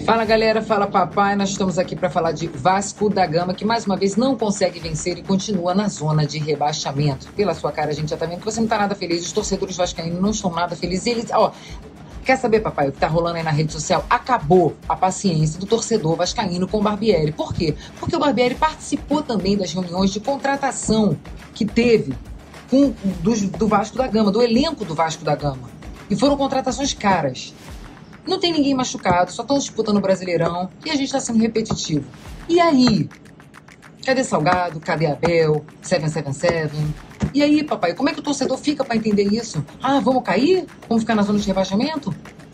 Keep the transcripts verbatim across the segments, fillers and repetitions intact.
Fala galera, fala papai, nós estamos aqui para falar de Vasco da Gama, que mais uma vez não consegue vencer e continua na zona de rebaixamento. Pela sua cara a gente já tá vendo que você não tá nada feliz, os torcedores vascaínos não estão nada felizes. Eles, ó, quer saber papai, o que tá rolando aí na rede social? Acabou a paciência do torcedor vascaíno com o Barbieri. Por quê? Porque o Barbieri participou também das reuniões de contratação que teve com, do, do Vasco da Gama, do elenco do Vasco da Gama. E foram contratações caras. Não tem ninguém machucado, só estão disputando o Brasileirão e a gente está sendo repetitivo. E aí? Cadê Salgado? Cadê Abel? sete sete sete? E aí, papai, como é que o torcedor fica para entender isso? Ah, vamos cair? Vamos ficar na zona de rebaixamento?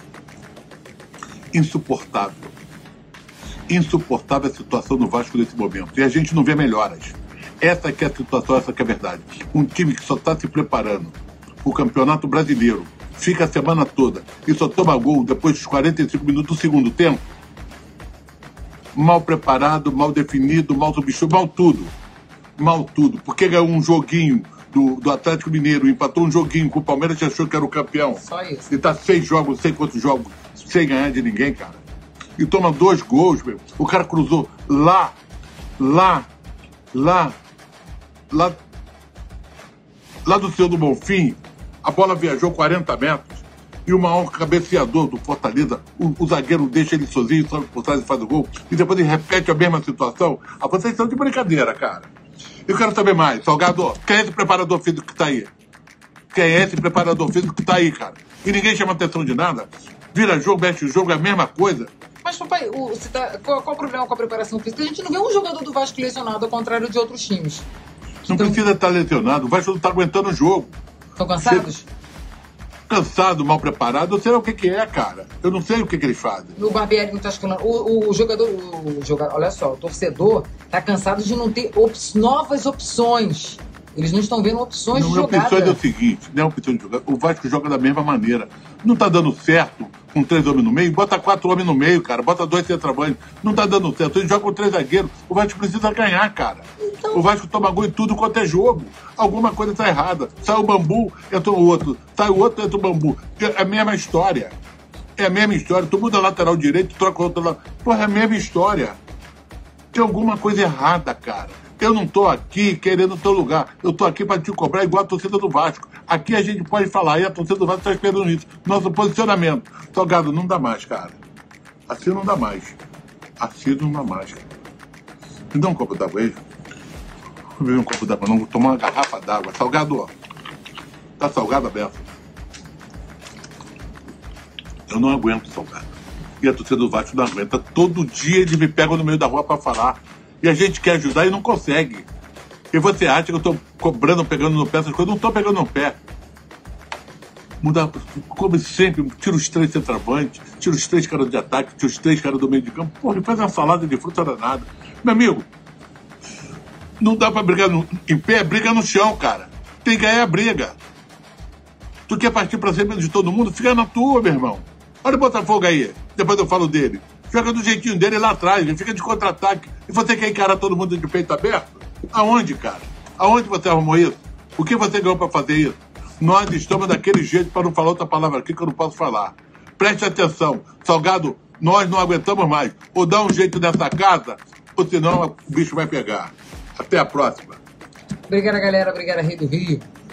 Insuportável. Insuportável a situação do Vasco nesse momento. E a gente não vê melhoras. Essa que é a situação, essa que é a verdade. Um time que só está se preparando para o Campeonato Brasileiro, fica a semana toda e só toma gol depois dos quarenta e cinco minutos do segundo tempo, mal preparado, mal definido, mal substituído, mal tudo. Mal tudo. Porque ganhou um joguinho do, do Atlético Mineiro, empatou um joguinho com o Palmeiras e achou que era o campeão. Só isso. E tá seis jogos, não sei quantos jogos, sem ganhar de ninguém, cara. E toma dois gols, meu. O cara cruzou lá, lá, lá, lá, lá do Senhor do Bonfim. A bola viajou quarenta metros e o maior cabeceador do Fortaleza, o, o zagueiro deixa ele sozinho, sobe por trás e faz o gol, e depois ele repete a mesma situação. Ah, vocês estão de brincadeira, cara. Eu quero saber mais. Salgado, quem é esse preparador físico que tá aí? Quem é esse preparador físico que tá aí, cara? E ninguém chama atenção de nada. Vira jogo, mexe o jogo, é a mesma coisa. Mas, papai, o, você tá, qual, qual o problema com a preparação física? A gente não vê um jogador do Vasco lesionado, ao contrário de outros times. Não Então... precisa estar lesionado. O Vasco não tá aguentando o jogo. Estão cansados? Cansado, mal preparado, eu sei o que que é, cara. Eu não sei o que que eles fazem. O Barbieri não tá escolhendo. O, o jogador, o jogador, olha só, o torcedor tá cansado de não ter op novas opções. Eles não estão vendo opções não, de jogada. Opções é o seguinte, não é opção de jogada. O Vasco joga da mesma maneira. Não tá dando certo com três homens no meio, bota quatro homens no meio, cara. Bota dois centroavantes. Não tá dando certo. Ele joga com três zagueiros. O Vasco precisa ganhar, cara. Então... O Vasco toma gol em tudo quanto é jogo. Alguma coisa tá errada. Sai o Bambu, entra o outro. Sai o outro, entra o Bambu. É a mesma história. É a mesma história. Tu muda lateral direito, troca o outro lado. Porra, é a mesma história. Tem alguma coisa errada, cara. Eu não tô aqui querendo teu lugar. Eu tô aqui para te cobrar igual a torcida do Vasco. Aqui a gente pode falar, e a torcida do Vasco tá esperando isso. Nosso posicionamento. Salgado, não dá mais, cara. Assim não dá mais. Assim não dá mais, cara. Me dá um copo d'água aí. Vou beber um copo d'água, não. Vou tomar uma garrafa d'água. Salgado, ó. Tá salgado, aberto. Eu não aguento salgado. E a torcida do Vasco não aguenta. Todo dia eles me pegam no meio da rua para falar. E a gente quer ajudar e não consegue. E você acha que eu tô cobrando, pegando no pé, essas coisas? Não tô pegando no pé. Muda, como sempre, tira os três centroavantes, tira os três caras de ataque, tira os três caras do meio de campo. Porra, ele faz uma salada de fruta danada. Meu amigo, não dá pra brigar no, em pé, briga no chão, cara. Tem que ganhar a briga. Tu quer partir pra cima de todo mundo? Fica na tua, meu irmão. Olha o Botafogo aí, depois eu falo dele. Joga do jeitinho dele lá atrás, ele fica de contra-ataque. E você quer encarar todo mundo de peito aberto? Aonde, cara? Aonde você arrumou isso? O que você ganhou pra fazer isso? Nós estamos daquele jeito, para não falar outra palavra aqui que eu não posso falar. Preste atenção, Salgado, nós não aguentamos mais. Ou dá um jeito nessa casa, ou senão o bicho vai pegar. Até a próxima. Obrigada, galera. Obrigada, Rei do Rio.